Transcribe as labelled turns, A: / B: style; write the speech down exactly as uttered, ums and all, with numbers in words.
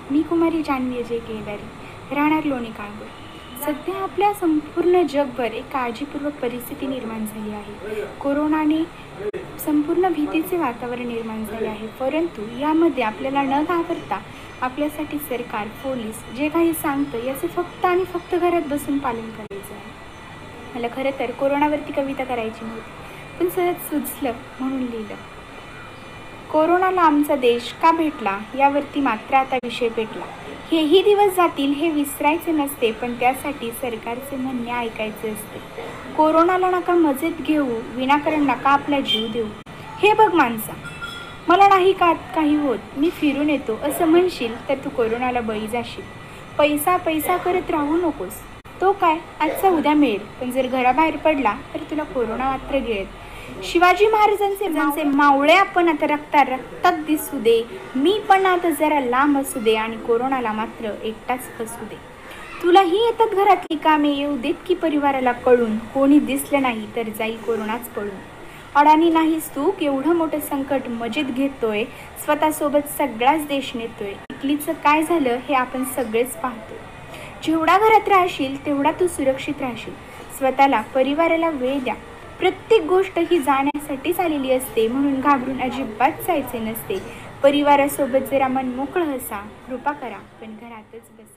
A: मी कुमारी जान्हवी अजय केदारी, राहणार लोणी काळभोर. सध्या आपल्या संपूर्ण जगभर एक काळजीपूर्वक परिस्थिती निर्माण झाली आहे. कोरोनाने संपूर्ण भीतीचे वातावरण निर्माण झाले आहे. परंतु यामध्ये आपल्याला न घाबरता आपल्यासाठी सरकार, पोलीस जे काही सांगतं याचे फक्त आणि फक्त घरात बसून पालन करायचं आहे. मला खरं तर कोरोनावरती कविता करायची नव्हती, पण सहज सुचलं म्हणून लिहिलं. कोरोनाला आमचा देश का भेटला यावरती मात्र आता विषय पेटला. हेही दिवस जातील हे विसरायचे नसते, पण त्यासाठी सरकारचे म्हणणे ऐकायचे असते. कोरोनाला नका मजेत घेऊ, विनाकारण नका आपला जीव देऊ. हे बघ माणसा, मला नाही का काही होत, मी फिरून येतो असं म्हणशील तर तू कोरोनाला बळी जाशील. पैसा पैसा करत राहू नकोस, तो काय आजचा उद्या मिळेल, पण जर घराबाहेर पडला तर तुला कोरोना मात्र गिळेल. शिवाजी महाराजांचे ज्यांचे मावळे आपण आता रक्ता रक्तात दिसू दे, मी पण आता जरा लांब असू दे आणि कोरोनाला मात्र एकटाच फसू दे. तुलाही येतात घरातली कामे, येऊ देत की परिवाराला कळून. कोणी दिसलं नाही तर जाईल कोरोनाच पळून. अडाणी नाहीस तू, केवढं मोठं संकट मजेत घेतोय, स्वतःसोबत सगळाच देश नेतोय. इटलीचं काय झालं हे आपण सगळेच पाहतोय. जेवढा घरात राहशील तेवढा तू सुरक्षित राहशील. स्वतःला, परिवाराला वेळ द्या. प्रत्येक गोष्ट ही जाण्यासाठीच आलेली असते, म्हणून घाबरून अजिबात जायचे नसते. परिवारासोबत जरा मन मोकळं हसा, कृपा करा, पण घरातच बसा.